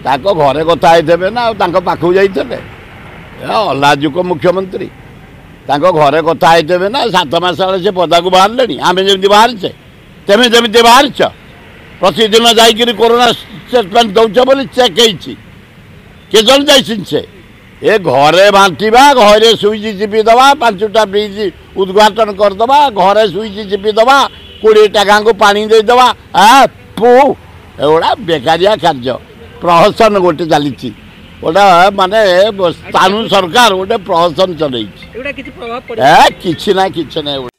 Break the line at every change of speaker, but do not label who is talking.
ताको घरे कथा होते ना पाखु जाइए अलाजुक मुख्यमंत्री ताको घरे कथा होते ना 7 मास से पदा को बाहर आम जमी बाहरचे तेमे जमी बाहरच प्रतिदिन जाकि कोरोना स्टेटमेंट दौच बोली चेक के जन से ए घरे बांटा घरे सुईच चिपी दवा 5टा ब्रिज उद्घाटन करदे घरे सुईच चिपी दवा 20टा गाँ को पानी देदवा एगुड़ा बेकारिया कार्य प्रहसन गोटे चली गोटे माने स्थानु सरकार गोटे प्रहसन चल कि ना कि